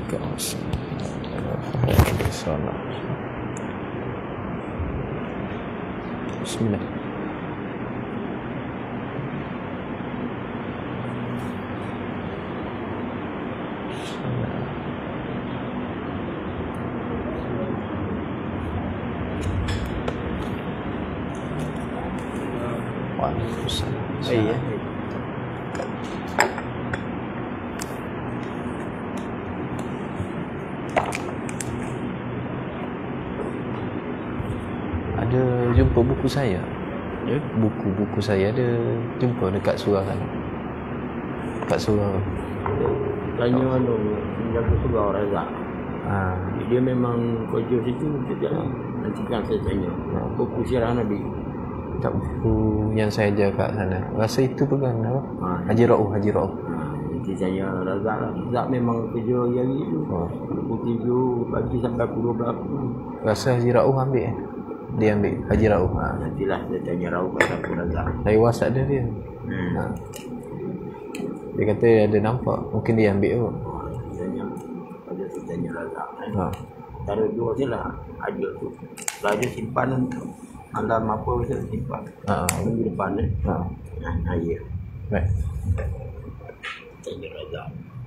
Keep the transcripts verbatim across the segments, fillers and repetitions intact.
Bismillah. Waalaikumsalam. Oh iya. Ada jumpa buku saya. Ya, buku-buku saya ada jumpa dekat surau sana. Dekat surau. Tanya anu menjaga surau Razak. Ha. Dia memang kerja situ sejak Ha. nanti kan saya tanya. Ha. Buku sirah Nabi. Tak buku yang saya jaga kat sana. Rasa itu pegang apa? Ha. Haji Rauf, Haji Rauf. Ha. Nanti saya Razak lah. Razak memang kerja hari tu. Ha. Pukul tujuh pagi sampai pukul dua belas. Rasa Haji Rauf ambil eh. Dia ambil Haji Rauf. Ha. Nantilah saya tanya Rauf kat aku Razak. Saya WhatsApp dia dia. Hmm. Ha. Dia kata ada nampak. Mungkin dia ambil kot. Tanya. Pada saya tanya Razak. Ha. Cara dua je lah. Ada tu. Kalau ada simpanan alam apa saya simpan. Ha. Minggu depan eh. Ha. Nah, ya. Baik. Tanya Razak.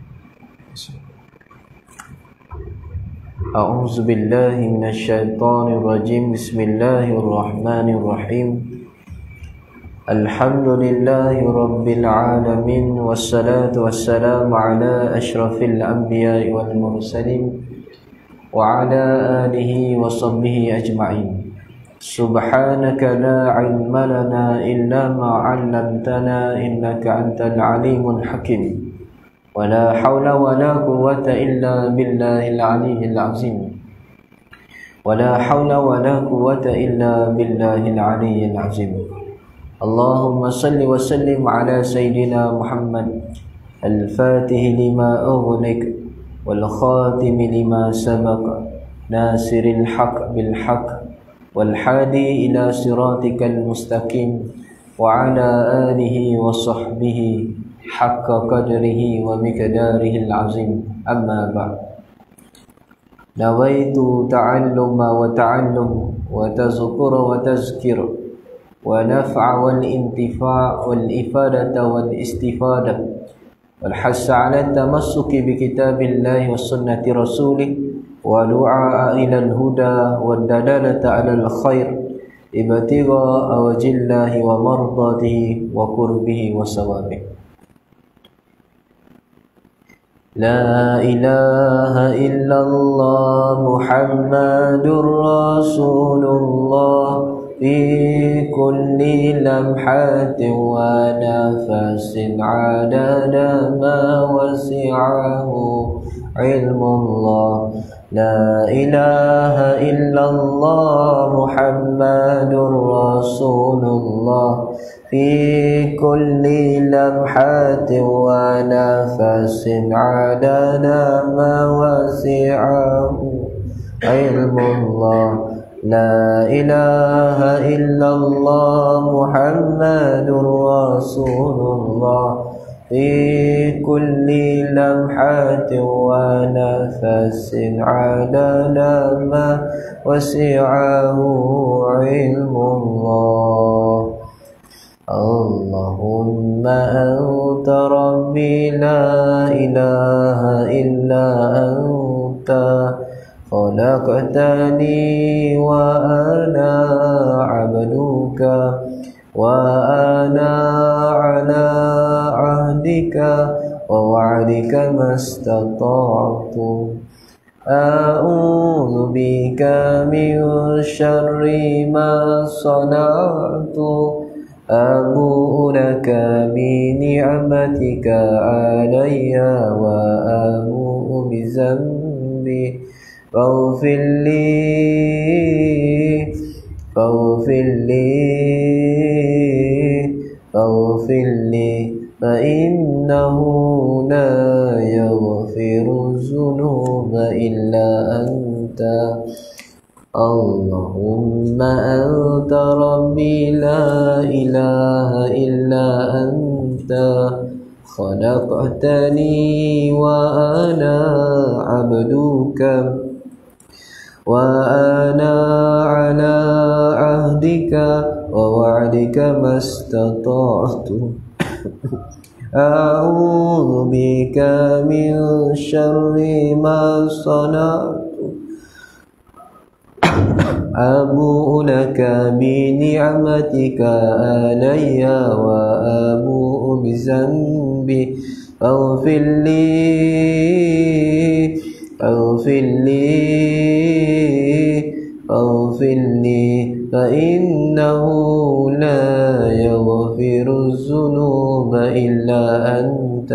أعوذ بالله من الشيطان الرجيم بسم الله الرحمن الرحيم الحمد لله رب العالمين والصلاة والسلام على أشرف الأنبياء والمرسلين وعلى آله وصحبه أجمعين سبحانك لا علم لنا إلا ما علمتنا إنك أنت العليم الحكيم ولا حول ولا قوة إلا بالله العلي العظيم ولا حول ولا قوة إلا بالله العلي العظيم اللهم صل وسلم على سيدنا محمد الفاتح لما أغلق والخاتم لما سبق ناصر الحق بالحق والحادي إلى صراطك المستقيم وعلى آله وصحبه حق قدره ومقداره العظيم أما بعد نويت تعلم وتعلم وتذكر وتذكر ونفع والانتفاع والإفادة والاستفادة والحث على التمسك بكتاب الله وسنة رسوله ودعاء إلى الهدى والدلالة على الخير ابتغاء وجه الله ومرضاته وقربه وثوابه لا إله إلا الله محمد رسول الله في كل لمحة ونفس عدد ما وسعه علم الله لا إله إلا الله محمد رسول الله في كل لمحة ونفس عدد ما وسعه علم الله لا إله إلا الله محمد رسول الله في كل لمحة ونفس عدد ما وسعه علم الله اللهم أنت ربي لا إله إلا أنت خلقتني وأنا عبدك وأنا على عهدك ووعدك ما استطعت أعوذ بك من شر ما صنعت أبوء لك بنعمتك علي وأبوء بذنبي فاغفر لي فاغفر لي فاغفر لي فإنه لا يغفر الذنوب إلا أنت اللهم أنت ربي لا إله إلا أنت خلقتني وأنا عبدك عبدك وأنا على عهدك ووعدك ما استطعت أعوذ بك من شر ما صنعت أبوء لك بنعمتك علي وأبوء بذنبي فاغفر لي فاغفر لي فاغفر لي فإنه لا يغفر الذنوب إلا أنت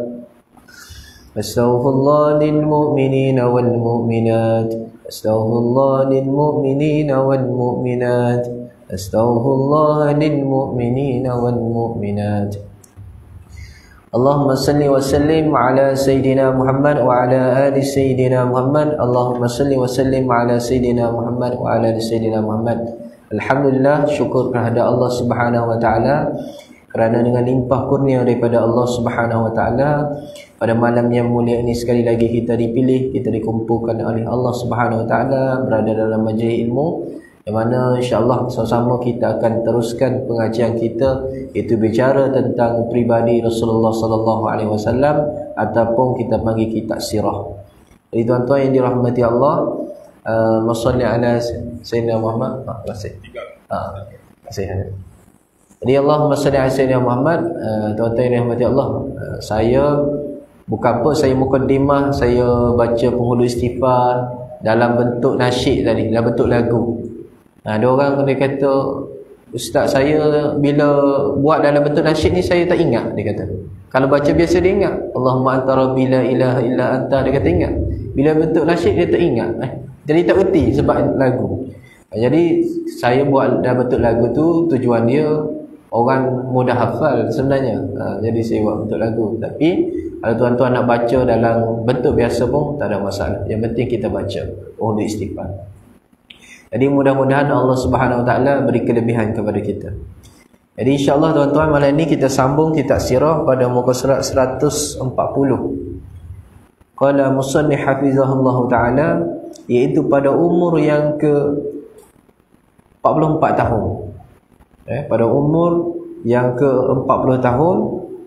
أستغفر الله للمؤمنين والمؤمنات أستغفر الله للمؤمنين والمؤمنات أستغفر الله للمؤمنين والمؤمنات اللهم صل وسلم على سيدنا محمد وعلى آل سيدنا محمد اللهم صل وسلم على سيدنا محمد وعلى آل سيدنا محمد. Alhamdulillah, syukur kepada Allah Subhanahu wa taala kerana dengan limpah kurnia daripada Allah Subhanahu wa taala pada malam yang mulia ini sekali lagi kita dipilih, kita dikumpulkan oleh Allah Subhanahu wa taala berada dalam majlis ilmu yang mana insya-Allah sama-sama kita akan teruskan pengajian kita, iaitu bicara tentang pribadi Rasulullah sallallahu alaihi wasallam ataupun kita panggil kitab sirah. Jadi tuan-tuan yang dirahmati Allah, uh, mashallah ala sayyidina Muhammad. Ah, terima kasih. Ah, terima kasih. Jadi Allahumma salli ala sayyidina Muhammad. Uh, tuan-tuan yang dirahmati Allah, uh, saya bukan apa, saya mukaddimah, saya baca penghulu istighfar dalam bentuk nasyid tadi, dalam bentuk lagu. Nah, ada orang dia kata, ustaz saya bila buat dalam bentuk nasyid ni saya tak ingat, dia kata. Kalau baca biasa dia ingat. Allahumma anta rabbi la ilaha illa anta, dia kata ingat. Bila bentuk nasyid dia tak ingat. Eh, jadi tak erti sebab lagu. Jadi saya buat dalam bentuk lagu tu tujuan dia orang mudah hafal sebenarnya. Ha, jadi saya buat bentuk lagu. Tapi kalau tuan-tuan nak baca dalam bentuk biasa pun tak ada masalah. Yang penting kita baca. Oh, di istighfar. Jadi mudah-mudahan Allah Subhanahu wa taala beri kelebihan kepada kita. Jadi insya-Allah tuan-tuan, malam ini kita sambung kitab sirah pada muka surat seratus empat puluh. Qala musannif hafizahullah taala, iaitu pada umur yang ke empat puluh empat tahun. Eh, pada umur yang ke empat puluh tahun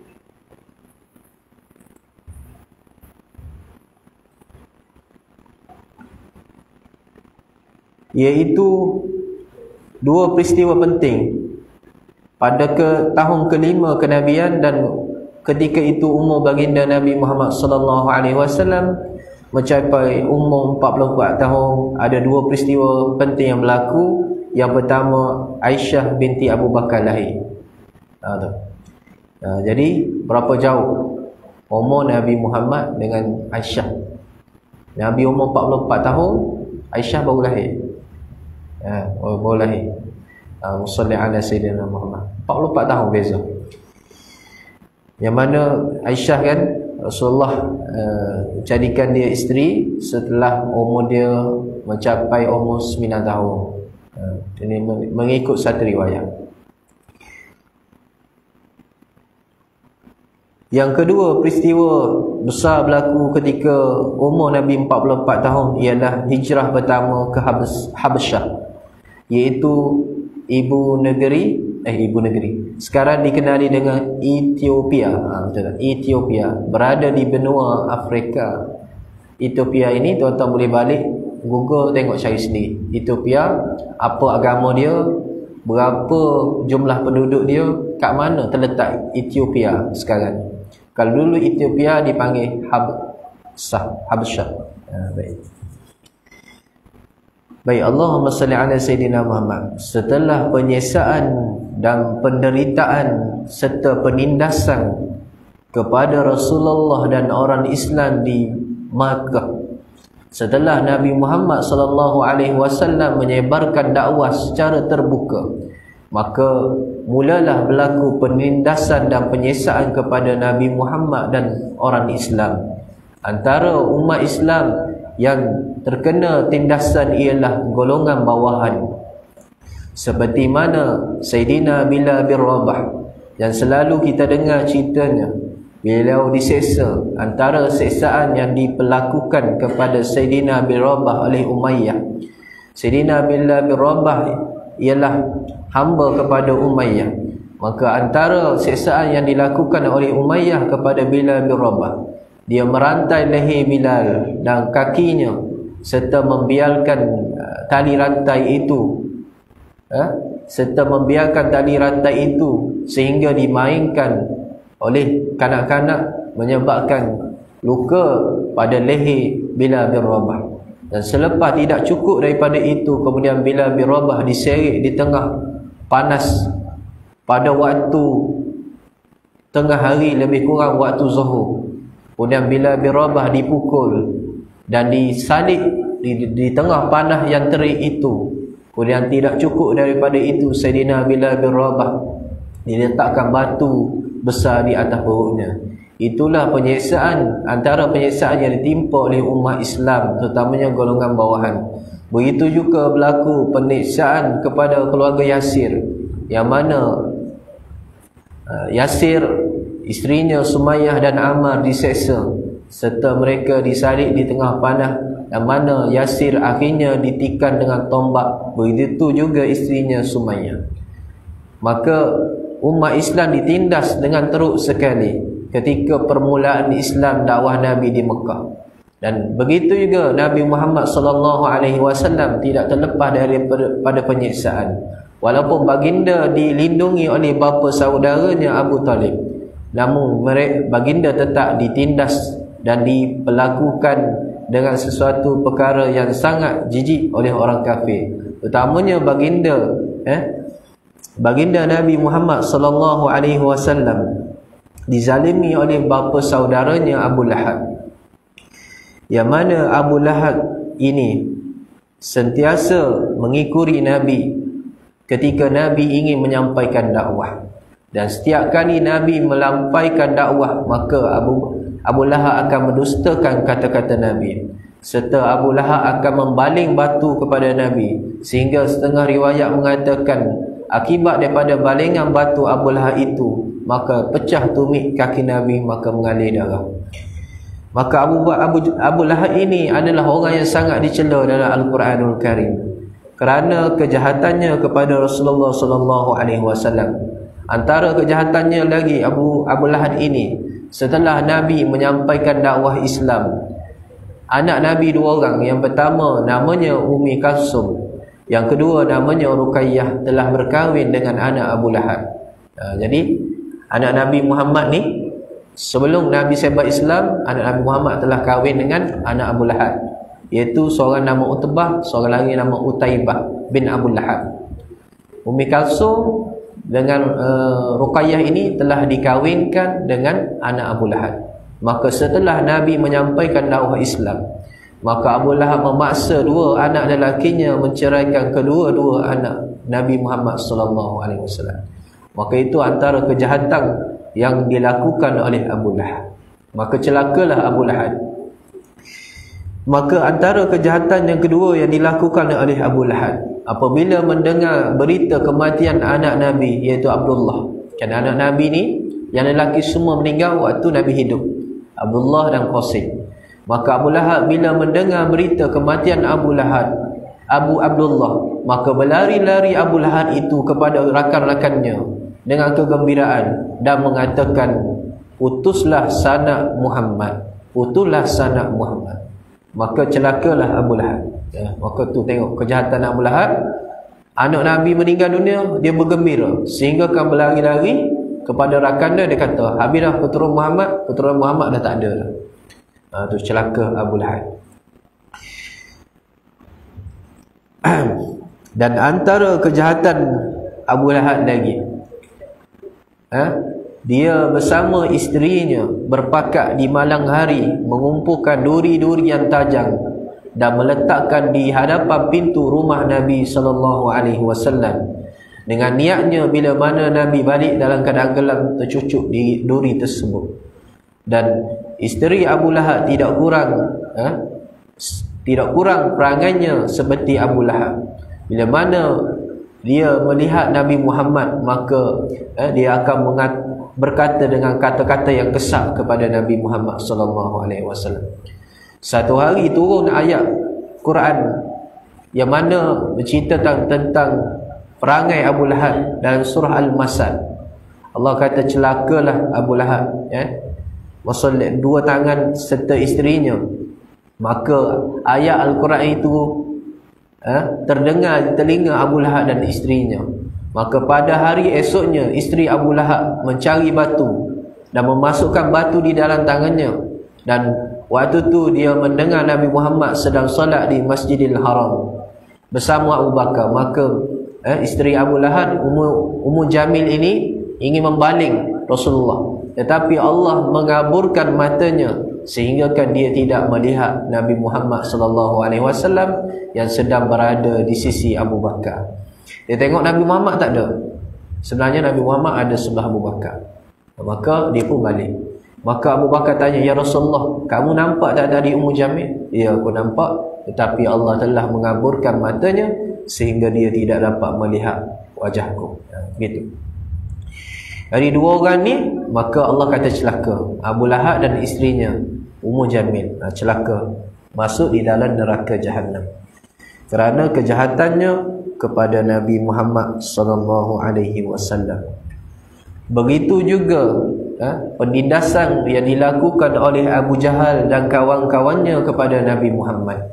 iaitu dua peristiwa penting pada ke tahun kelima kenabian, dan ketika itu umur baginda Nabi Muhammad sallallahu alaihi wasallam mencapai umur empat puluh empat tahun. Ada dua peristiwa penting yang berlaku. Yang pertama, Aisyah binti Abu Bakar lahir. Ha, tu. Ha, jadi berapa jauh umur Nabi Muhammad dengan Aisyah? Nabi umur empat puluh empat tahun, Aisyah baru lahir. Ha, baru lahir. Ha, Musalli ala Sayyidina Muhammad. empat puluh empat tahun beza. Yang mana Aisyah kan Rasulullah uh, jadikan dia isteri setelah umur dia mencapai umur sembilan tahun. Uh, ini mengikut satu riwayat. Yang kedua, peristiwa besar berlaku ketika umur Nabi empat puluh empat tahun ialah hijrah pertama ke Habasyah, iaitu ibu negeri eh ibu negeri sekarang dikenali dengan Ethiopia. Ha, betul tak? Ethiopia berada di benua Afrika. Ethiopia ini tuan-tuan boleh balik Google tengok cari sendiri. Ethiopia, apa agama dia, berapa jumlah penduduk dia, kat mana terletak Ethiopia sekarang. Kalau dulu Ethiopia dipanggil Habsyah, Habsyah. Ha, baik. Baik, Allahumma salli ala Sayyidina Muhammad. Setelah penyiksaan dan penderitaan serta penindasan kepada Rasulullah dan orang Islam di Makkah, setelah Nabi Muhammad sallallahu alaihi wasallam menyebarkan dakwah secara terbuka, maka mulalah berlaku penindasan dan penyiksaan kepada Nabi Muhammad dan orang Islam. Antara umat Islam yang terkena tindasan ialah golongan bawahan, seperti mana Sayyidina Bilal bin Rabah yang selalu kita dengar ceritanya. beliau diseksa. Antara seksaan yang diperlakukan kepada Sayyidina bin Rabah oleh Umayyah, Sayyidina Bilal bin Rabah ialah hamba kepada Umayyah. Maka antara seksaan yang dilakukan oleh Umayyah kepada Bilal bin Rabah, dia merantai leher Bilal dan kakinya serta membiarkan uh, tali rantai itu uh, serta membiarkan tali rantai itu sehingga dimainkan oleh kanak-kanak, menyebabkan luka pada leher Bilal bin Rabah. Dan selepas tidak cukup daripada itu, kemudian Bilal bin Rabah diseret di tengah panas pada waktu tengah hari, lebih kurang waktu zuhur. Kemudian Bilal bin Rabah dipukul dan disalib di, di tengah panas yang terik itu. Kemudian tidak cukup daripada itu, Sayyidina Bilal bin Rabah diletakkan batu besar di atas perutnya. Itulah penyiksaan, antara penyiksaan yang ditimpa oleh umat Islam, terutamanya golongan bawahan. Begitu juga berlaku penyiksaan kepada keluarga Yasir, yang mana uh, Yasir, isterinya Sumayyah dan Ammar diseksa serta mereka disalib di tengah panah, yang mana Yasir akhirnya ditikam dengan tombak. Begitu juga isterinya Sumayyah. Maka umat Islam ditindas dengan teruk sekali ketika permulaan Islam, dakwah Nabi di Mekah. Dan begitu juga Nabi Muhammad sallallahu alaihi wasallam tidak terlepas daripada penyiksaan. Walaupun baginda dilindungi oleh bapa saudaranya Abu Talib, namun mereka, baginda tetap ditindas dan diperlakukan dengan sesuatu perkara yang sangat jijik oleh orang kafir. Utamanya baginda eh baginda Nabi Muhammad sallallahu alaihi wasallam dizalimi oleh bapa saudaranya Abu Lahab, yang mana Abu Lahab ini sentiasa mengikuti Nabi ketika Nabi ingin menyampaikan dakwah. Dan setiap kali Nabi melampaikan dakwah, maka Abu Abu Lahab akan mendustakan kata-kata Nabi, serta Abu Lahab akan membaling batu kepada Nabi, sehingga setengah riwayat mengatakan akibat daripada balingan batu Abu Lahab itu, maka pecah tumit kaki Nabi, maka mengalir darah. Maka Abu, Abu, Abu Lahab ini adalah orang yang sangat dicela dalam Al-Quranul Karim kerana kejahatannya kepada Rasulullah sallallahu alaihi wasallam. Antara kejahatannya lagi Abu Abu Lahab ini, setelah Nabi menyampaikan dakwah Islam, anak Nabi dua orang. Yang pertama namanya Ummi Kalsum, yang kedua namanya Ruqayyah, telah berkahwin dengan anak Abu Lahab. Ha, jadi anak Nabi Muhammad ni, sebelum Nabi sebar Islam, anak Nabi Muhammad telah kahwin dengan anak Abu Lahab, iaitu seorang nama Utbah, seorang lagi nama Utaibah bin Abu Lahab. Ummi Kalsum dengan uh, Ruqayyah ini telah dikahwinkan dengan anak Abu Lahab. Maka setelah Nabi menyampaikan dakwah Islam, maka Abu Lahab memaksa dua anak lelakinya menceraikan kedua-dua anak Nabi Muhammad sallallahu alaihi wasallam. Maka itu antara kejahatan yang dilakukan oleh Abu Lahab. Maka celakalah Abu Lahab. Maka antara kejahatan yang kedua yang dilakukan oleh Abu Lahab, apabila mendengar berita kematian anak Nabi, iaitu Abdullah. Kan anak Nabi ni yang lelaki semua meninggal waktu Nabi hidup, Abdullah dan Qasim. Maka Abu Lahab bila mendengar berita kematian Abu Lahab, Abu Abdullah, maka berlari-lari Abu Lahab itu kepada rakan-rakannya dengan kegembiraan dan mengatakan, utuslah sanak Muhammad, utuslah sanak Muhammad. Maka celakalah Abu Lahab. Ya, maka tu tengok kejahatan Abu Lahab. Anak Nabi meninggal dunia, dia bergembira sehingga kan berlari-lari kepada rakan dia. Dia kata, habis dah keturunan Muhammad, keturunan Muhammad dah tak ada dah. Ha, tu celaka Abu Lahab. Dan antara kejahatan Abu Lahab lagi, ha? dia bersama isterinya berpakat di malam hari mengumpulkan duri-duri yang tajam dan meletakkan di hadapan pintu rumah Nabi sallallahu alaihi wasallam, dengan niatnya bila mana Nabi balik dalam keadaan gelap tercucuk di duri tersebut. Dan isteri Abu Lahab tidak kurang ha? tidak kurang perangainya seperti Abu Lahab. Bila mana dia melihat Nabi Muhammad, maka eh, dia akan mengat, berkata dengan kata-kata yang kesat kepada Nabi Muhammad sallallahu alaihi wasallam. Satu hari turun ayat Quran yang mana bercerita tentang, tentang perangai Abu Lahab dalam surah Al-Masad. Allah kata celakalah Abu Lahab, ya. Maksud dua tangan serta isterinya. Maka ayat Al-Quran itu eh, terdengar di telinga Abu Lahab dan isterinya. Maka pada hari esoknya isteri Abu Lahab mencari batu dan memasukkan batu di dalam tangannya. Dan waktu tu dia mendengar Nabi Muhammad sedang solat di Masjidil Haram bersama Abu Bakar. Maka eh, isteri Abu Lahab, Ummu, Ummu Jamil ini ingin membaling Rasulullah, tetapi Allah mengaburkan matanya sehingga kan dia tidak melihat Nabi Muhammad sallallahu alaihi wasallam yang sedang berada di sisi Abu Bakar. Dia tengok Nabi Muhammad tak ada. Sebenarnya Nabi Muhammad ada sebelah Abu Bakar. Maka dia pun balik. Maka Abu Bakar tanya, "Ya Rasulullah, kamu nampak tak tadi Ummu Jamil?" "Ya, aku nampak, tetapi Allah telah mengaburkan matanya sehingga dia tidak dapat melihat wajahku." Gitu. Dari dua orang ni, maka Allah kata celaka. Abu Lahab dan isterinya Ummu Jamil celaka, masuk di dalam neraka Jahannam kerana kejahatannya kepada Nabi Muhammad sallallahu alaihi wasallam. Begitu juga eh, penindasan yang dilakukan oleh Abu Jahal dan kawan-kawannya kepada Nabi Muhammad.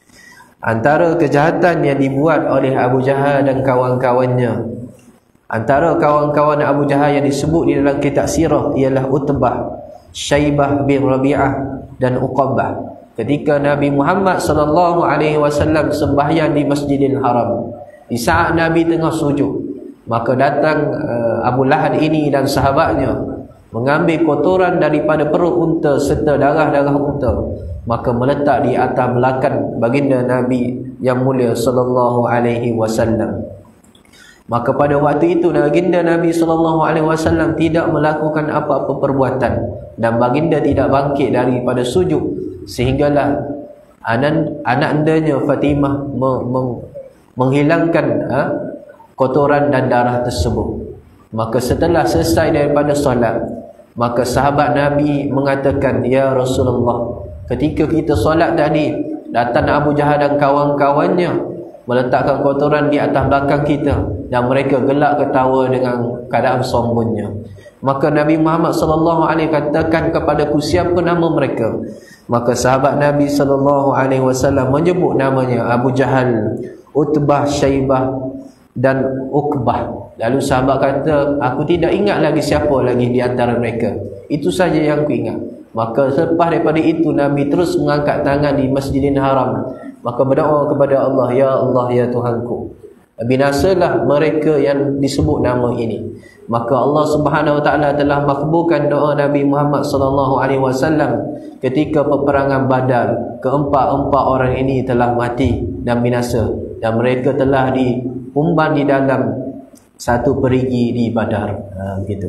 Antara kejahatan yang dibuat oleh Abu Jahal dan kawan-kawannya, antara kawan-kawan Abu Jahal yang disebut di dalam kitab sirah ialah Utbah, Syaibah bin Rabi'ah dan Uqabah. Ketika Nabi Muhammad sallallahu alaihi wasallam sembahyang di Masjidil Haram, di saat Nabi tengah sujud, maka datang uh, Abu Lahab ini dan sahabatnya mengambil kotoran daripada perut unta serta darah-darah unta, maka meletak di atas belakang baginda Nabi yang mulia sallallahu alaihi wasallam. Maka pada waktu itu baginda Nabi sallallahu alaihi wasallam tidak melakukan apa-apa perbuatan dan baginda tidak bangkit daripada sujud, sehinggalah anak anaknya Fatimah me, me, menghilangkan ha, kotoran dan darah tersebut. Maka setelah selesai daripada solat, maka sahabat Nabi mengatakan, "Ya Rasulullah, ketika kita solat tadi, datang Abu Jahal dan kawan-kawannya meletakkan kotoran di atas belakang kita dan mereka gelak ketawa dengan keadaan sombongnya." Maka Nabi Muhammad sallallahu alaihi wasallam katakan kepadaku siapa nama mereka. Maka sahabat Nabi sallallahu alaihi wasallam menyebut namanya Abu Jahal, Utbah, Syaibah dan Uqbah. Lalu sahabat kata, "Aku tidak ingat lagi siapa lagi di antara mereka. Itu saja yang aku ingat." Maka selepas daripada itu Nabi terus mengangkat tangan di Masjidil Haram, maka berdoa kepada Allah, "Ya Allah, ya Tuhanku, binasalah mereka yang disebut nama ini." Maka Allah Subhanahu wa taala telah makbulkan doa Nabi Muhammad sallallahu alaihi wasallam ketika peperangan Badar. Keempat-empat orang ini telah mati dan binasa, dan mereka telah diumban di dalam satu perigi di Badar. Ha, begitu.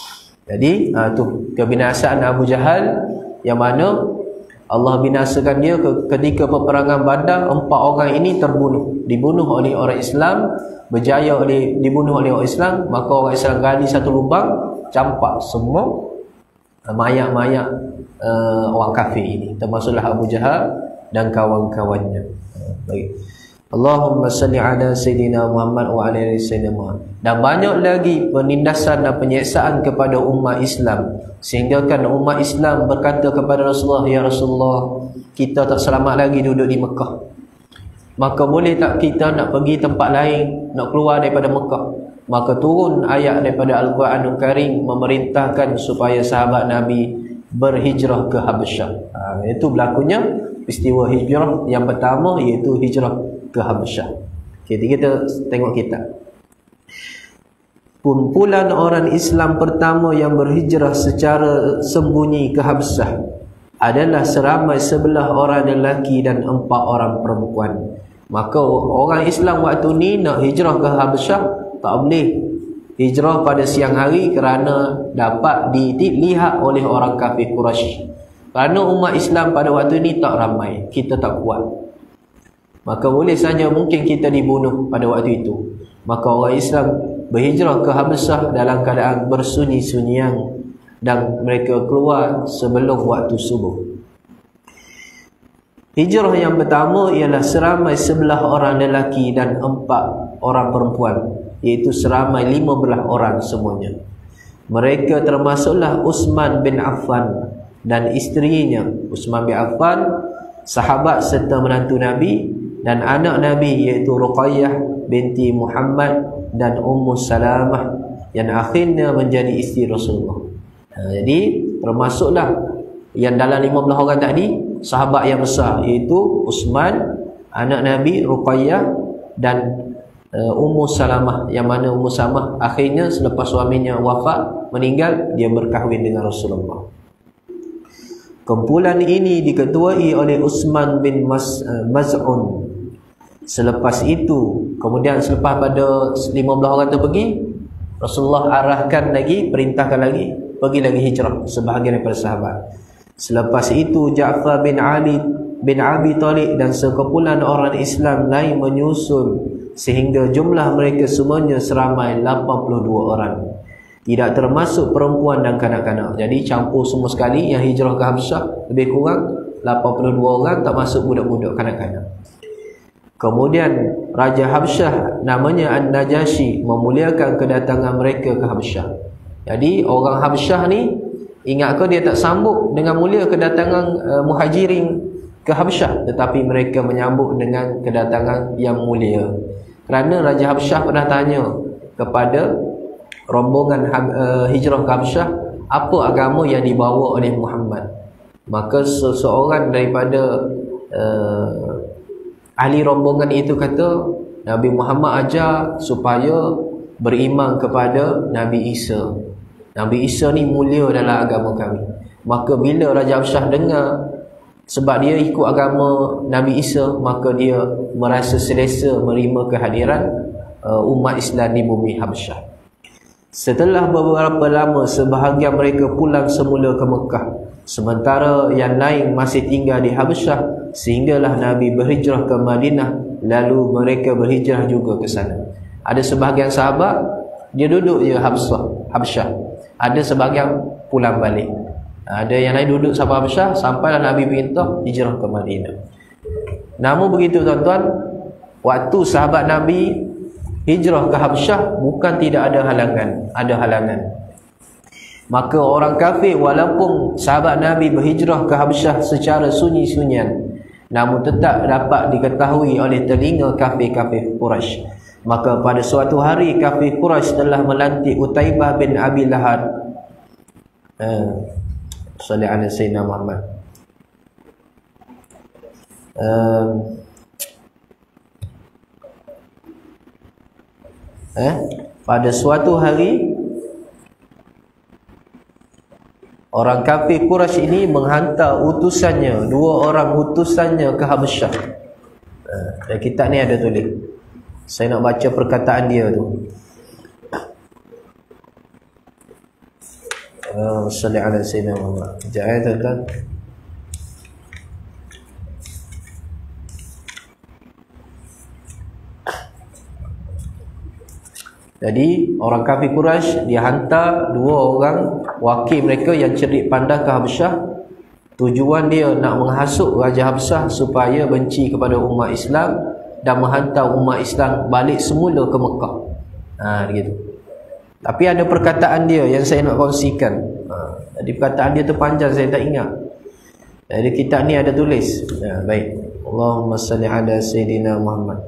Jadi ha, tu kebinasaan Abu Jahal yang mana Allah binasakan dia ketika peperangan Badar. Empat orang ini terbunuh, dibunuh oleh orang Islam, berjaya oleh dibunuh oleh orang Islam. Maka orang Islam gali satu lubang, campak semua mayat-mayat uh, orang kafir ini, termasuklah Abu Jahal dan kawan-kawannya. Uh, baik. Allahumma salli ala Sayyidina Muhammad wa ala ali Sayyidina Muhammad. Dan banyak lagi penindasan dan penyiksaan kepada umat Islam, sehingga kan umat Islam berkata kepada Rasulullah, "Ya Rasulullah, kita tak selamat lagi duduk di Mekah. Maka boleh tak kita nak pergi tempat lain, nak keluar daripada Mekah?" Maka turun ayat daripada Al-Quranul Karim memerintahkan supaya sahabat Nabi berhijrah ke Habasyah. Ha, itu berlakunya peristiwa hijrah yang pertama, iaitu hijrah ke Habasyah. Jadi kita tengok kitab. Kumpulan orang Islam pertama yang berhijrah secara sembunyi ke Habasyah adalah seramai sebelah orang lelaki dan empat orang perempuan. Maka orang Islam waktu ni nak hijrah ke Habasyah tak boleh hijrah pada siang hari kerana dapat dilihat oleh orang kafir Quraisy. Kerana umat Islam pada waktu ni tak ramai, kita tak kuat, maka boleh saja mungkin kita dibunuh pada waktu itu. Maka orang Islam berhijrah ke Habsyah dalam keadaan bersunyi-sunyian dan mereka keluar sebelum waktu subuh. Hijrah yang pertama ialah seramai sebelah orang lelaki dan empat orang perempuan, iaitu seramai lima belas orang semuanya. Mereka termasuklah Uthman bin Affan dan isterinya. Uthman bin Affan, sahabat serta menantu Nabi, dan anak Nabi iaitu Ruqayyah binti Muhammad dan Ummu Salamah yang akhirnya menjadi isteri Rasulullah. Ha, jadi termasuklah yang dalam lima belas orang tadi sahabat yang besar, iaitu Uthman, anak Nabi, Ruqayyah dan uh, Ummu Salamah, yang mana Ummu Salamah akhirnya selepas suaminya wafat meninggal, dia berkahwin dengan Rasulullah. Kumpulan ini diketuai oleh Uthman bin Mas, uh, Maz'un. Selepas itu, kemudian selepas pada lima belas orang tu pergi, Rasulullah arahkan lagi, perintahkan lagi, pergi lagi hijrah sebahagian daripada sahabat. Selepas itu Ja'far bin Ali bin Abi Talib dan sekumpulan orang Islam lain menyusul, sehingga jumlah mereka semuanya seramai lapan puluh dua orang. Tidak termasuk perempuan dan kanak-kanak. Jadi campur semua sekali yang hijrah ke Habsyah, lebih kurang lapan puluh dua orang, tak masuk budak-budak kanak-kanak. Kemudian Raja Habsyah namanya An-Najashi memuliakan kedatangan mereka ke Habsyah. Jadi orang Habsyah ni, ingat ke dia tak sambut dengan mulia kedatangan uh, muhajirin ke Habsyah, tetapi mereka menyambut dengan kedatangan yang mulia. Kerana Raja Habsyah pernah tanya kepada rombongan uh, hijrah ke Habsyah, apa agama yang dibawa oleh Muhammad. Maka seseorang daripada uh, ahli rombongan itu kata, Nabi Muhammad ajar supaya beriman kepada Nabi Isa. Nabi Isa ni mulia dalam agama kami. Maka bila Raja Habsyah dengar, sebab dia ikut agama Nabi Isa, maka dia merasa selesa menerima kehadiran uh, umat Islam di bumi Habsyah. Setelah beberapa lama, sebahagian mereka pulang semula ke Mekah, sementara yang lain masih tinggal di Habsyah, sehinggalah Nabi berhijrah ke Madinah, lalu mereka berhijrah juga ke sana. Ada sebahagian sahabat dia duduk je Habsyah, Habsyah. Ada sebahagian pulang balik. Ada yang lain duduk sampai Habsyah, sampailah Nabi perintah hijrah ke Madinah. Namun begitu tuan-tuan, waktu sahabat Nabi hijrah ke Habsyah, bukan tidak ada halangan, ada halangan. Maka orang kafir, walaupun sahabat Nabi berhijrah ke Habsyah secara sunyi-sunyian, namun tetap dapat diketahui oleh telinga kafir-kafir Quraisy. Maka pada suatu hari kafir Quraisy telah melantik Utaibah bin Abi Lahab, eh, salli ala Sayyidina Muhammad, eh, eh, pada suatu hari orang kafir Quraisy ini menghantar utusannya, dua orang utusannya ke Habsyah. eh, Dan kitab ni ada tulis. Saya nak baca perkataan dia tu. Oh, salli ala Sayyidina Muhammad. Sekejap eh tuan-tuan. Jadi orang kafir Quraisy dia hantar dua orang wakil mereka yang cerdik pandai ke Habsyah. Tujuan dia nak menghasut Raja Habsyah supaya benci kepada umat Islam dan menghantar umat Islam balik semula ke Mekah. Ha, begitu. Tapi ada perkataan dia yang saya nak kongsikan. Ha, jadi perkataan dia tu panjang, saya tak ingat. Jadi kitab ni ada tulis. Ha, baik. Allahumma salli ala Sayyidina Muhammad.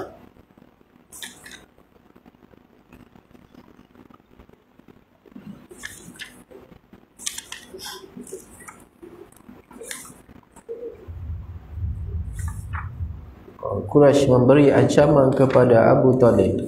Quraisy memberi ancaman kepada Abu Talib.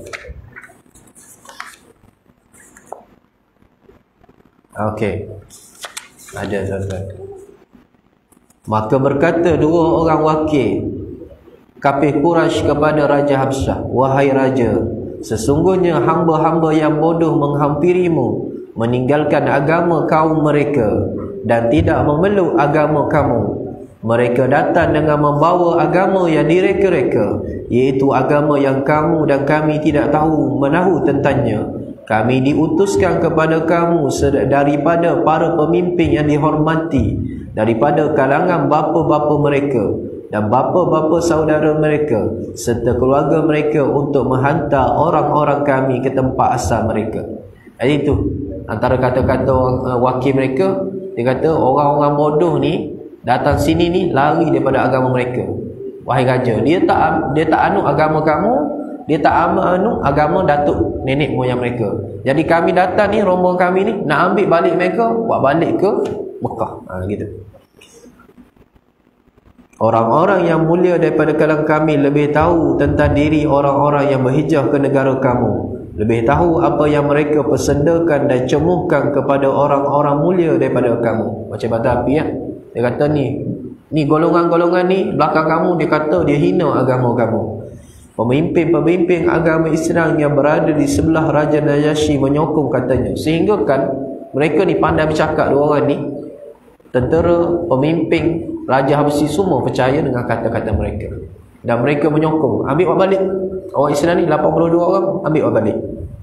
Okey. Ada tuan-tuan. Maka berkata dua orang wakil kafir Quraisy kepada Raja Habsyah, "Wahai Raja, sesungguhnya hamba-hamba yang bodoh menghampirimu, meninggalkan agama kaum mereka dan tidak memeluk agama kamu. Mereka datang dengan membawa agama yang direka-reka, iaitu agama yang kamu dan kami tidak tahu menahu tentangnya. Kami diutuskan kepada kamu daripada para pemimpin yang dihormati, daripada kalangan bapa-bapa mereka dan bapa-bapa saudara mereka serta keluarga mereka, untuk menghantar orang-orang kami ke tempat asal mereka. Jadi itu antara kata-kata uh, wakil mereka. Dia kata orang-orang bodoh ni datang sini ni lari daripada agama mereka. Wahai raja, dia tak dia tak anut agama kamu, dia tak anut agama datuk nenek moyang mereka. Jadi kami datang ni, rombongan kami ni nak ambil balik mereka, buat balik ke Mekah. Ha, gitu. Orang-orang yang mulia daripada kalangan kami lebih tahu tentang diri orang-orang yang berhijrah ke negara kamu, lebih tahu apa yang mereka persendakan dan cemuhkan kepada orang-orang mulia daripada kamu. Macam bata api ya. Dia kata ni, ni golongan-golongan ni belakang kamu, dia kata dia hina agama kamu. Pemimpin-pemimpin agama Islam yang berada di sebelah Raja Najasyi menyokong katanya. Sehingga kan mereka ni pandai bercakap, dua orang ni, tentera, pemimpin, Raja Habsyi semua percaya dengan kata-kata mereka. Dan mereka menyokong, ambil buat balik. Orang Islam ni lapan puluh dua orang, ambil buat balik.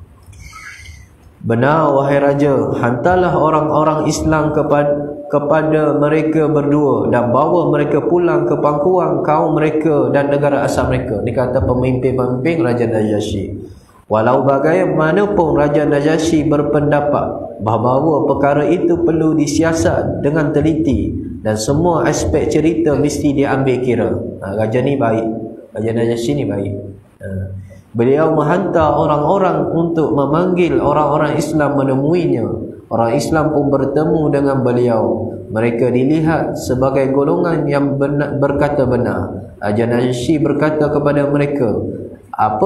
Benar wahai Raja, hantarlah orang-orang Islam kepada kepada mereka berdua dan bawa mereka pulang ke pangkuan kaum mereka dan negara asal mereka. Ini kata pemimpin-pemimpin Raja Najasyi. Walau bagaimanapun Raja Najasyi berpendapat bahawa perkara itu perlu disiasat dengan teliti dan semua aspek cerita mesti diambil kira. Ha, Raja ni baik, Raja Najasyi ni baik. Ha. Beliau menghantar orang-orang untuk memanggil orang-orang Islam menemuinya. Orang Islam pun bertemu dengan beliau. Mereka dilihat sebagai golongan yang benar, berkata benar. Raja Najasyi berkata kepada mereka, apa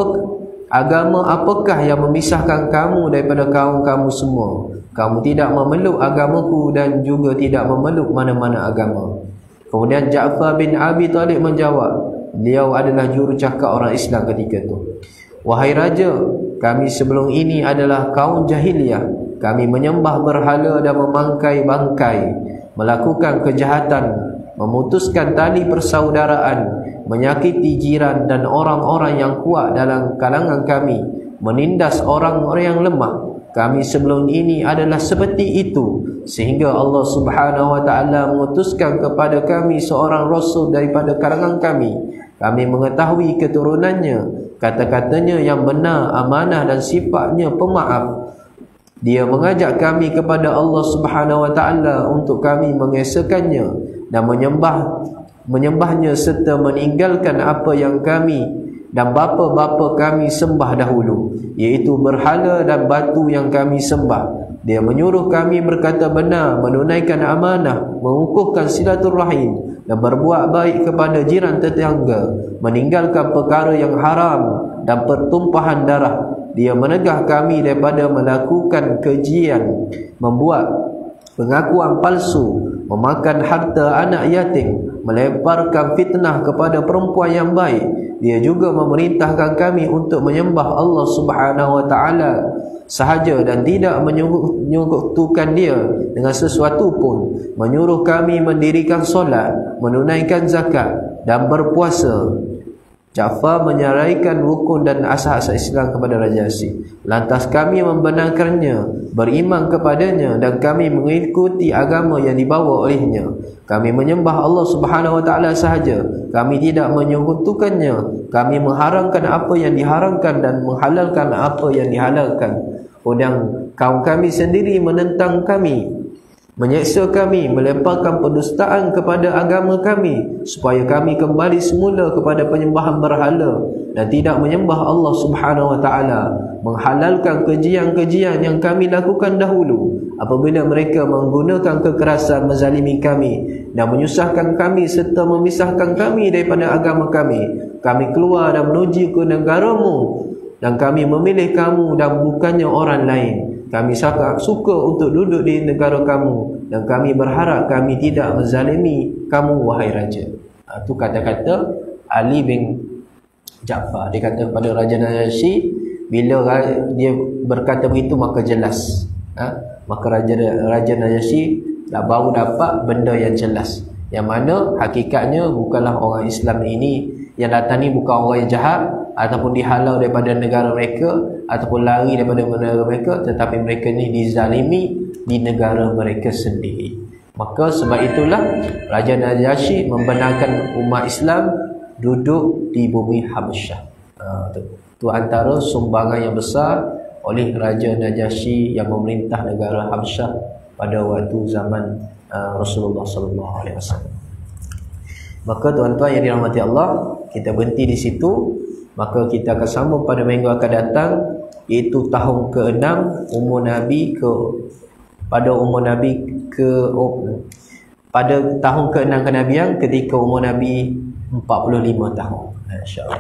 agama apakah yang memisahkan kamu daripada kaum kamu semua? Kamu tidak memeluk agamaku dan juga tidak memeluk mana-mana agama. Kemudian Ja'far bin Abi Talib menjawab. Beliau adalah jurucakap orang Islam ketika itu. Wahai Raja, kami sebelum ini adalah kaum jahiliyah. Kami menyembah berhala dan memangkai bangkai, melakukan kejahatan, memutuskan tali persaudaraan, menyakiti jiran dan orang-orang yang kuat dalam kalangan kami, menindas orang-orang yang lemah. Kami sebelum ini adalah seperti itu, sehingga Allah Subhanahu wa taala mengutuskan kepada kami seorang rasul daripada kalangan kami. Kami mengetahui keturunannya, kata-katanya yang benar, amanah dan sifatnya pemaaf. Dia mengajak kami kepada Allah Subhanahu wa taala untuk kami mengesakannya dan menyembah menyembahnya serta meninggalkan apa yang kami dan bapa-bapa kami sembah dahulu, iaitu berhala dan batu yang kami sembah. Dia menyuruh kami berkata benar, menunaikan amanah, mengukuhkan silaturahim dan berbuat baik kepada jiran tetangga, meninggalkan perkara yang haram dan pertumpahan darah. Dia menegah kami daripada melakukan kejian, membuat pengakuan palsu, memakan harta anak yatim, melemparkan fitnah kepada perempuan yang baik. Dia juga memerintahkan kami untuk menyembah Allah Subhanahu wa taala sahaja dan tidak menyekutukan dia dengan sesuatu pun. Menyuruh kami mendirikan solat, menunaikan zakat dan berpuasa. Ja'far menyaraikan rukun dan asas-asas Islam kepada Raja Najasyi. Lantas kami membenarkannya, beriman kepadanya dan kami mengikuti agama yang dibawa olehnya. Kami menyembah Allah Subhanahu wa taala sahaja. Kami tidak menyekutukannya. Kami mengharamkan apa yang diharamkan dan menghalalkan apa yang dihalalkan. Sedang kaum kami sendiri menentang kami, menyeksa kami, melemparkan pendustaan kepada agama kami, supaya kami kembali semula kepada penyembahan berhala dan tidak menyembah Allah Subhanahu wa taala, menghalalkan kejian-kejian yang kami lakukan dahulu. Apabila mereka menggunakan kekerasan menzalimi kami dan menyusahkan kami serta memisahkan kami daripada agama kami, kami keluar dan menuju ke negaramu dan kami memilih kamu dan bukannya orang lain. Kami sangat suka untuk duduk di negara kamu dan kami berharap kami tidak menzalimi kamu wahai Raja. Itu kata-kata Ali bin Ja'far. Dia kata kepada Raja Najasyi, bila dia berkata begitu maka jelas. Ha? Maka Raja Raja Najasyi dah baru dapat benda yang jelas. yang mana hakikatnya bukanlah orang Islam ini yang datang ni bukan orang yang jahat ataupun dihalau daripada negara mereka ataupun lari daripada negara mereka, tetapi mereka ni dizalimi di negara mereka sendiri. Maka sebab itulah Raja Najasyi membenarkan umat Islam duduk di bumi Habasyah. Ha, tu. tu antara sumbangan yang besar oleh Raja Najasyi yang memerintah negara Habasyah pada waktu zaman uh, Rasulullah sallallahu alaihi wasallam. Maka tuan-tuan yang dirahmati Allah, kita berhenti di situ. Maka kita akan sambung pada minggu akan datang, iaitu tahun keenam umur Nabi ke pada umur Nabi ke oh, pada tahun keenam kenabian ketika umur Nabi empat puluh lima tahun. Insya-Allah.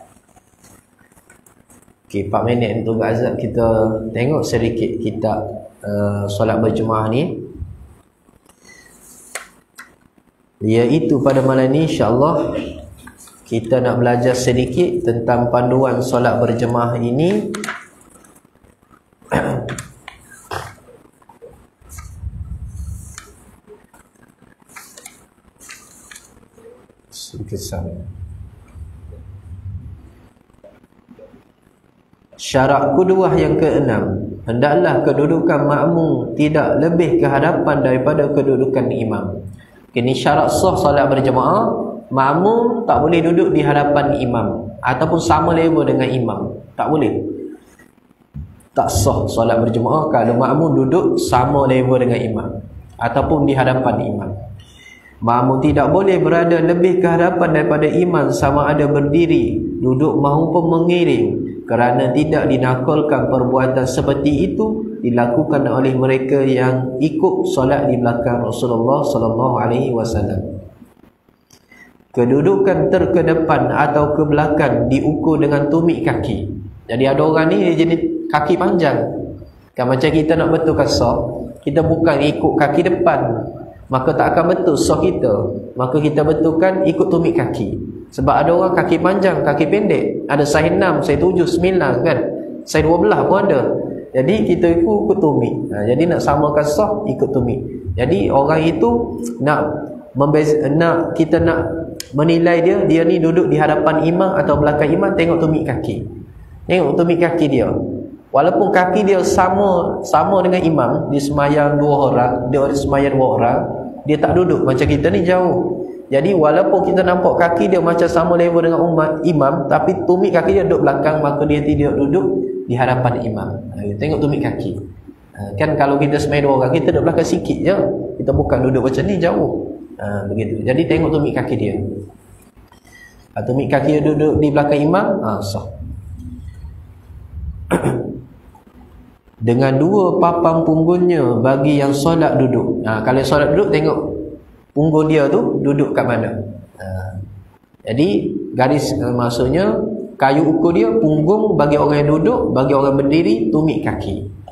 Okey, empat minit untuk azab, kita tengok sedikit kitab uh, solat berjemaah ni. Iaitu pada malam ni insya-Allah kita nak belajar sedikit tentang panduan solat berjemaah ini. Syarat kedua yang keenam, hendaklah kedudukan makmum tidak lebih ke hadapan daripada kedudukan imam. Ini syarat sah solat berjemaah. Makmum tak boleh duduk di hadapan imam ataupun sama level dengan imam. Tak boleh. Tak sah solat berjemaah kalau makmum duduk sama level dengan imam ataupun di hadapan imam. Makmum tidak boleh berada lebih ke hadapan daripada imam sama ada berdiri, duduk maupun mengiring, kerana tidak dinakalkan perbuatan seperti itu dilakukan oleh mereka yang ikut solat di belakang Rasulullah sallallahu alaihi wasallam. Kedudukan terkedepan atau ke belakang diukur dengan tumit kaki. Jadi ada orang ni dia jenis kaki panjang. Kan macam kita nak betulkan sah, kita bukan ikut kaki depan, maka tak akan betul sah kita. Maka kita betulkan ikut tumit kaki. Sebab ada orang kaki panjang, kaki pendek. Ada saiz enam, saiz tujuh, sembilan kan. Saiz dua belas pun ada. Jadi kita ikut, ikut tumit. Ha, jadi nak samakan sah, ikut tumit. Jadi orang itu nak membeza, nak kita nak menilai dia, dia ni duduk di hadapan imam atau belakang imam, tengok tumit kaki. Tengok tumit kaki dia. Walaupun kaki dia sama sama dengan imam, dia semayang dua orang, dia semayang dua orang, dia tak duduk macam kita ni jauh. Jadi walaupun kita nampak kaki dia macam sama level dengan umat imam, tapi tumit kaki dia duduk belakang, maka dia tidak duduk di hadapan imam. Tengok tumit kaki. Kan kalau kita semayang dua orang, kita duduk belakang sikit je. Kita bukan duduk macam ni jauh. Ha, begitu. Jadi tengok tumit kaki dia. Ha, tumit kaki dia duduk di belakang imam, ha, sah. Dengan dua papan punggungnya bagi yang solat duduk. Ha, kalau solat duduk, tengok punggung dia tu duduk kat mana. Ha, jadi garis uh, maksudnya kayu ukur dia punggung bagi orang yang duduk, bagi orang berdiri tumit kaki.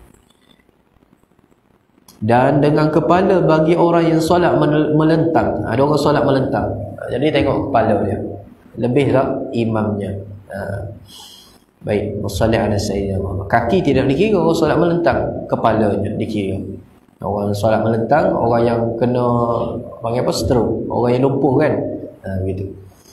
Dan dengan kepala bagi orang yang solat melentang. Ada orang solat melentang, jadi tengok kepala dia. Lebih tak imamnya. Ha. Baik, wassallallahu ala sayyidina Muhammad. Kaki tidak dikira orang solat melentang, kepalanya dikira. Orang solat melentang, orang yang kena panggil apa, stroke, orang yang lumpuh kan. Ha, gitu.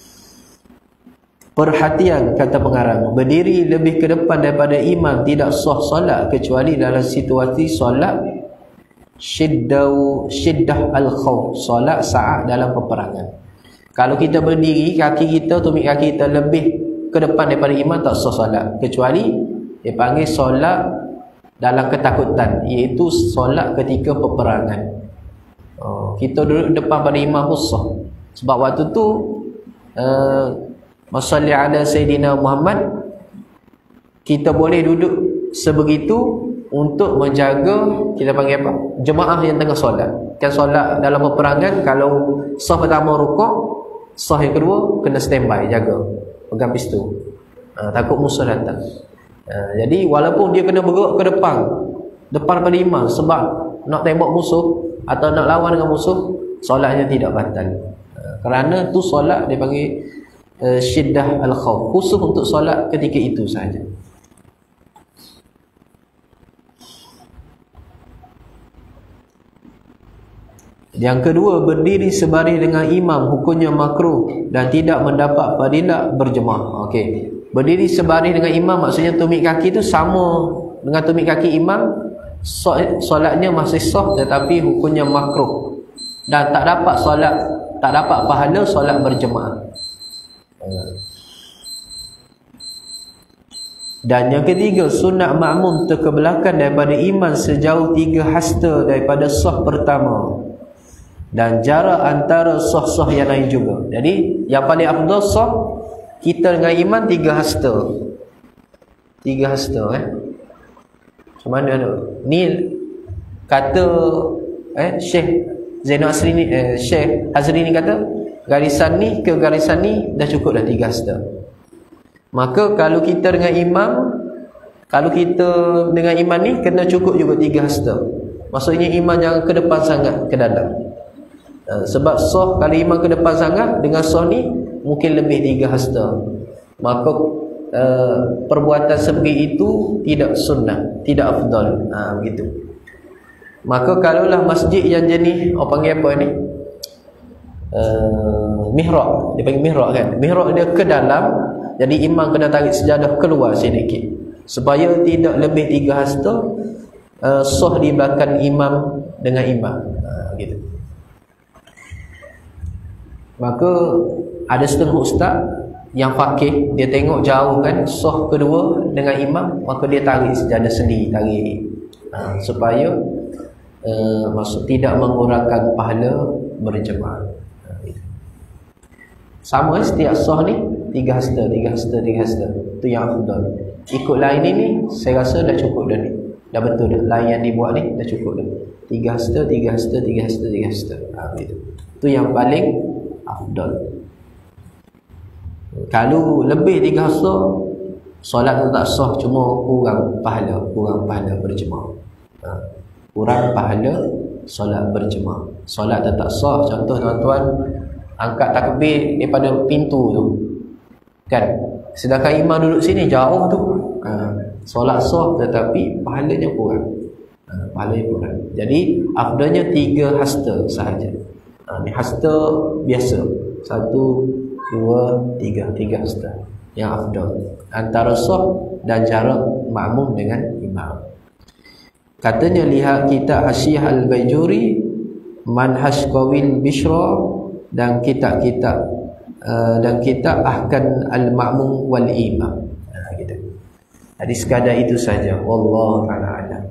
Perhatian, kata pengarang, berdiri lebih ke depan daripada imam tidak sah solat kecuali dalam situasi solat Syiddah Syiddah al-khawf, solat saat dalam peperangan. Kalau kita berdiri, kaki kita, tumit kaki kita lebih ke depan daripada imam, tak sah solat. Kecuali dia panggil solat dalam ketakutan, iaitu solat ketika peperangan. Oh, kita duduk depan pada imam pun sah. Sebab waktu tu uh, Masalli ala Sayyidina Muhammad, kita boleh duduk sebegitu untuk menjaga, kita panggil apa, jemaah yang tengah solat. Kan solat dalam peperangan, kalau sah pertama rukuk, sah yang kedua kena standby, jaga, pegang pistol, ha, takut musuh datang. Ha, jadi walaupun dia kena bergerak ke depan depan pada imam sebab nak tembak musuh atau nak lawan dengan musuh, solatnya tidak batal. Ha, kerana tu solat dia panggil uh, syiddah al-khawf, khusus untuk solat ketika itu sahaja. Yang kedua, berdiri sebaris dengan imam hukumnya makruh dan tidak mendapat fadilat berjemaah. Okey. Berdiri sebaris dengan imam maksudnya tumit kaki tu sama dengan tumit kaki imam, solatnya masih sah tetapi hukumnya makruh dan tak dapat solat, tak dapat pahala solat berjemaah. Dan yang ketiga, sunat makmum terkebelakang daripada imam sejauh tiga hasta daripada saf pertama dan jarak antara saf-saf yang lain juga. Jadi yang paling afdal saf kita dengan imam tiga hasta. Tiga hasta eh. Macam mana tu? Ni kata eh Syekh Zainal Asri ni eh, Syekh Hazri ni kata garisan ni ke garisan ni dah cukup dah tiga hasta. Maka kalau kita dengan imam, kalau kita dengan imam ni kena cukup juga tiga hasta. Maksudnya imam jangan ke depan sangat ke dalam. Uh, sebab sah kalau imam ke depan sangat dengan sah ni mungkin lebih tiga hasta. Maka uh, perbuatan seperti itu tidak sunnah, tidak afdal. Ha, begitu. Maka kalaulah masjid yang jenis orang panggil apa ni? Uh, mihrab, dia panggil mihrab kan. Mihrab dia ke dalam, jadi imam kena tarik sejadah keluar sedikit supaya tidak lebih tiga hasta uh, sah di belakang imam dengan imam. Ha, gitu. Maka ada setengah ustaz yang fakih, dia tengok jauh kan saf kedua dengan imam, maka dia tarik sejadah sendiri, tarik ha, supaya uh, maksud tidak mengurangkan pahala berjemaah. Ha, sama setiap saf ni tiga hasta, tiga hasta, tiga hasta. Itu yang afdal. Ikut lain ini saya rasa dah cukup dah ni. Dah betul dah. Lain yang dibuat ni dah cukup dah. Tiga hasta, tiga hasta, tiga hasta, tiga hasta. Ha, gitu. Itu yang paling afdal. Kalau lebih tiga hasta, solat tu tak sah, cuma kurang pahala, kurang pahala berjemaah. Ha, kurang pahala solat berjemaah. Solat tetap sah. Contoh tuan-tuan angkat takbir daripada pintu tu, kan? Sedangkan imam duduk sini jauh tu. Ha, solat sah tetapi pahalanya kurang. Ha, pahalanya kurang. Jadi afdalnya tiga hasta sahaja. Ha, ni hasta biasa. Satu, dua, tiga. Tiga hasta yang afdal antara saf dan jarak makmum dengan imam. Katanya lihat kitab Hasyiyah Al-Bajuri, Manhaj Qawil Bishra dan kitab-kitab uh, dan kitab Ahkam Al-Ma'mum wal Imam. Ha, gitu. Jadi sekadar itu saja. Wallahu ta'ala a'lam.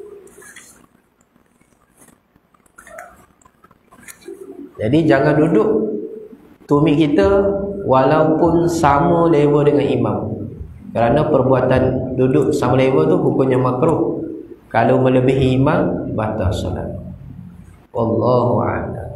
Jadi jangan duduk tumit kita walaupun sama level dengan imam. Kerana perbuatan duduk sama level tu hukumnya makruh. Kalau melebihi imam batal solat. Wallahu a'lam.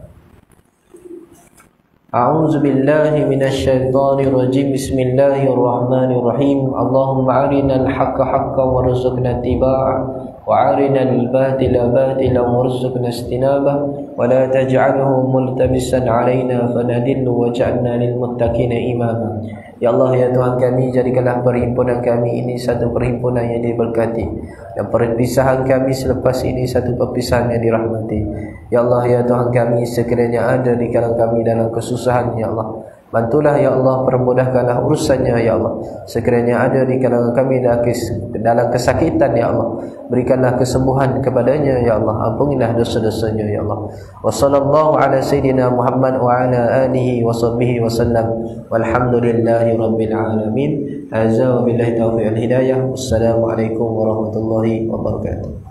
A'udzu billahi minasyaitonir rajim. Bismillahirrahmanirrahim. Allahumma arinal haqqa haqqan warzuqna ittiba'ah wa arinal batila batilan warzuqna istinabah wa la taj'alhu multabisan 'alaina fanadillu waj'alna lil muttaqina imama. Ya Allah, ya Tuhan kami, jadikanlah perhimpunan kami ini satu perhimpunan yang diberkati dan perpisahan kami selepas ini satu perpisahan yang dirahmati. Ya Allah, ya Tuhan kami, sekiranya ada di kalangan kami dalam kesusahan, ya Allah, bantulah ya Allah, permudahkanlah urusannya ya Allah. Sekiranya ada di kalangan kami dalam kesakitan ya Allah, berikanlah kesembuhan kepadanya ya Allah, ampunilah dosa-dosanya ya Allah. Wa sallallahu ala sayyidina Muhammad wa ala alihi wa sahbihi wa sallam. Walhamdulillahi rabbil alamin. Azza wa billahi taufiq al hidayah. Wassalamualaikum warahmatullahi wabarakatuh.